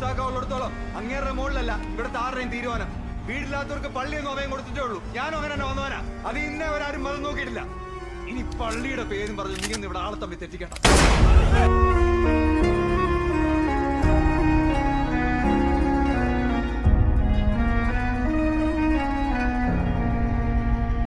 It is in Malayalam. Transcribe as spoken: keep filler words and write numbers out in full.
ഉത്സാഹം ഉള്ളിടത്തോളം അങ്ങേരുടെ മുകളിലല്ല ഇവിടുത്തെ ആരുടെയും തീരുമാനം. വീടില്ലാത്തവർക്ക് പള്ളിയൊന്നും അഭയം കൊടുത്തിട്ടേ ഉള്ളൂ. ഞാനും അങ്ങനെ തന്നെ വന്നവനാ. അത് ഇന്നേ അവരാരും മതം നോക്കിയിട്ടില്ല. ഇനി പള്ളിയുടെ പേരും പറഞ്ഞു നീ ഒന്ന് ഇവിടെ ആളെ തമ്മിൽ തെറ്റിക്കണ്ട.